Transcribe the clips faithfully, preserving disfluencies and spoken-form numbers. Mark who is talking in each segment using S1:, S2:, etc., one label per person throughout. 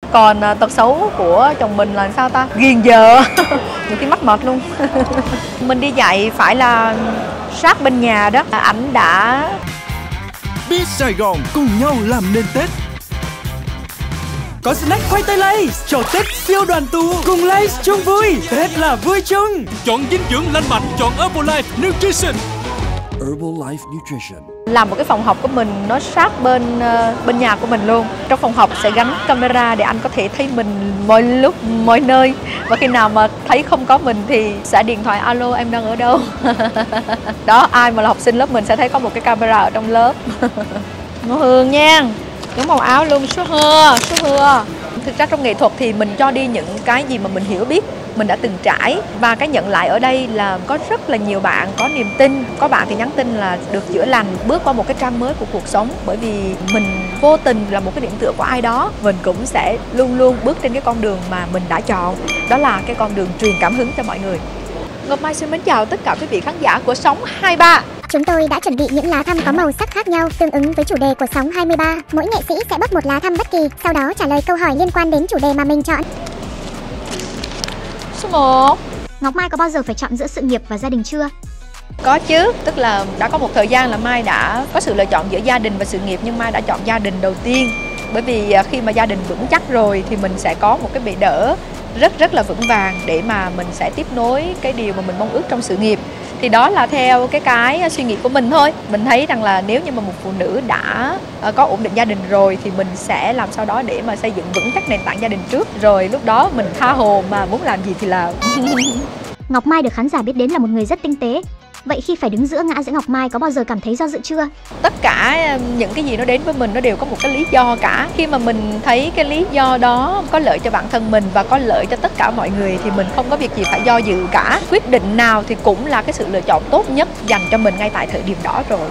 S1: Còn à, tật xấu của chồng mình là sao ta? Ghiền giờ. Nhiều khi mắc mệt luôn. Mình đi dạy phải là sát bên nhà đó. Ảnh đã
S2: Biết Sài Gòn cùng nhau làm nên Tết. Có snack khoai tây Lay's cho Tết siêu đoàn tụ, cùng Lay's chung vui. Tết là vui chung.
S3: Chọn dinh dưỡng lành mạnh, chọn Herbalife Nutrition.
S2: Herbalife Nutrition.
S1: làm một cái phòng học của mình nó sát bên uh, bên nhà của mình luôn. Trong phòng học sẽ gắn camera để anh có thể thấy mình mọi lúc, mọi nơi. Và khi nào mà thấy không có mình thì sẽ điện thoại alo em đang ở đâu. Đó, ai mà là học sinh lớp mình sẽ thấy có một cái camera ở trong lớp. Ngô Hương nha, những màu áo luôn, số hưa, số hưa. Thực ra trong nghệ thuật thì mình cho đi những cái gì mà mình hiểu biết, mình đã từng trải. Và cái nhận lại ở đây là có rất là nhiều bạn có niềm tin. Có bạn thì nhắn tin là được chữa lành, bước qua một cái trang mới của cuộc sống. Bởi vì mình vô tình là một cái điểm tựa của ai đó, mình cũng sẽ luôn luôn bước trên cái con đường mà mình đã chọn. Đó là cái con đường truyền cảm hứng cho mọi người. Ngọc Mai xin mến chào tất cả quý vị khán giả của Sóng hai ba.
S4: Chúng tôi đã chuẩn bị những lá thăm có màu sắc khác nhau tương ứng với chủ đề của Sóng hai ba. Mỗi nghệ sĩ sẽ bóc một lá thăm bất kỳ, sau đó trả lời câu hỏi liên quan đến chủ đề mà mình chọn.
S1: Số một.
S4: Ngọc Mai có bao giờ phải chọn giữa sự nghiệp và gia đình chưa?
S1: Có chứ, tức là đã có một thời gian là Mai đã có sự lựa chọn giữa gia đình và sự nghiệp, nhưng Mai đã chọn gia đình đầu tiên. Bởi vì khi mà gia đình vững chắc rồi thì mình sẽ có một cái bệ đỡ rất rất là vững vàng để mà mình sẽ tiếp nối cái điều mà mình mong ước trong sự nghiệp. Thì đó là theo cái cái suy nghĩ của mình thôi. Mình thấy rằng là nếu như mà một phụ nữ đã có ổn định gia đình rồi thì mình sẽ làm sao đó để mà xây dựng vững chắc nền tảng gia đình trước, rồi lúc đó mình tha hồ mà muốn làm gì thì làm.
S4: Ngọc Mai được khán giả biết đến là một người rất tinh tế. Vậy khi phải đứng giữa ngã giữa Ngọc Mai có bao giờ cảm thấy do dự chưa?
S1: Tất cả những cái gì nó đến với mình nó đều có một cái lý do cả. Khi mà mình thấy cái lý do đó có lợi cho bản thân mình và có lợi cho tất cả mọi người thì mình không có việc gì phải do dự cả. Quyết định nào thì cũng là cái sự lựa chọn tốt nhất dành cho mình ngay tại thời điểm đó rồi.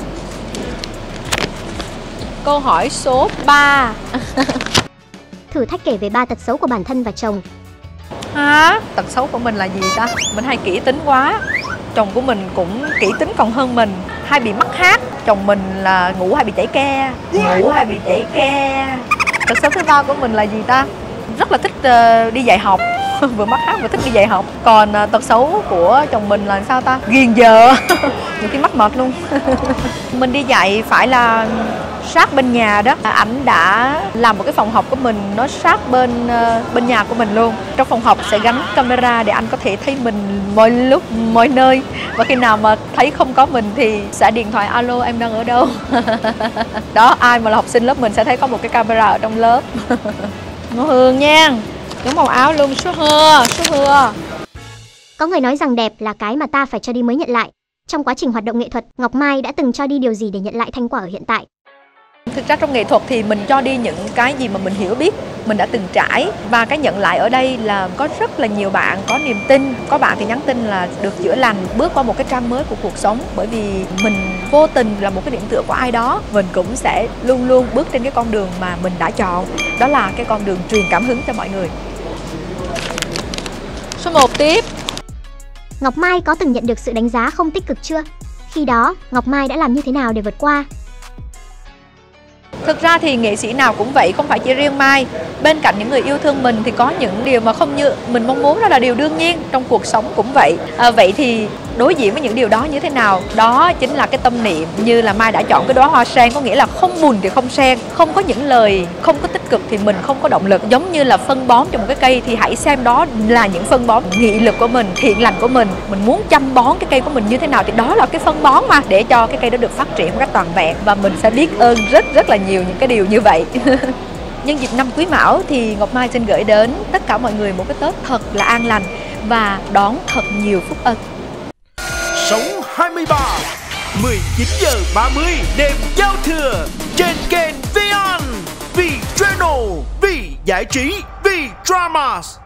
S1: Câu hỏi số ba.
S4: Thử thách kể về ba tật xấu của bản thân và chồng.
S1: Hả? Tật xấu của mình là gì ta? Mình hay kỹ tính quá. Chồng của mình cũng kỹ tính còn hơn mình, hay bị mắc hát. Chồng mình là ngủ hay bị chảy ke, ngủ hay bị chảy ke. Tật xấu thứ ba của mình là gì ta? Rất là thích uh, đi dạy học. Vừa mắc hát vừa thích đi dạy học. Còn uh, tật xấu của chồng mình là sao ta? Ghiền giờ. Nhiều khi mắc mệt luôn. Mình đi dạy phải là sát bên nhà đó. Ảnh đã làm một cái phòng học của mình nó sát bên uh, bên nhà của mình luôn. Trong phòng học sẽ gắn camera để anh có thể thấy mình mọi lúc, mọi nơi. Và khi nào mà thấy không có mình thì sẽ điện thoại alo em đang ở đâu. Đó, ai mà là học sinh lớp mình sẽ thấy có một cái camera ở trong lớp. Ngô Hương nha, những màu áo luôn, số hưa, số hưa.
S4: Có người nói rằng đẹp là cái mà ta phải cho đi mới nhận lại. Trong quá trình hoạt động nghệ thuật, Ngọc Mai đã từng cho đi điều gì để nhận lại thành quả ở hiện tại?
S1: Thực ra trong nghệ thuật thì mình cho đi những cái gì mà mình hiểu biết, mình đã từng trải. Và cái nhận lại ở đây là có rất là nhiều bạn có niềm tin. Có bạn thì nhắn tin là được chữa lành, bước qua một cái trang mới của cuộc sống. Bởi vì mình vô tình là một cái điểm tựa của ai đó, mình cũng sẽ luôn luôn bước trên cái con đường mà mình đã chọn. Đó là cái con đường truyền cảm hứng cho mọi người. Số một tiếp.
S4: Ngọc Mai có từng nhận được sự đánh giá không tích cực chưa? Khi đó, Ngọc Mai đã làm như thế nào để vượt qua?
S1: Thực ra thì nghệ sĩ nào cũng vậy, không phải chỉ riêng Mai. Bên cạnh những người yêu thương mình thì có những điều mà không như mình mong muốn, đó là điều đương nhiên. Trong cuộc sống cũng vậy. À, vậy thì đối diện với những điều đó như thế nào? Đó chính là cái tâm niệm như là Mai đã chọn cái đóa hoa sen. Có nghĩa là không buồn thì không sen. Không có những lời không có tích cực thì mình không có động lực. Giống như là phân bón cho một cái cây thì hãy xem đó là những phân bón nghị lực của mình, thiện lành của mình. Mình muốn chăm bón cái cây của mình như thế nào thì đó là cái phân bón mà, để cho cái cây đó được phát triển một cách toàn vẹn. Và mình sẽ biết ơn rất rất là nhiều những cái điều như vậy. Nhân dịp năm Quý Mão thì Ngọc Mai xin gửi đến tất cả mọi người một cái Tết thật là an lành và đón thật nhiều phúc ân.
S2: Sống hai ba, mười chín giờ ba mươi đêm giao thừa trên kênh Vion. Vì Channel, vì giải trí, vì Dramas.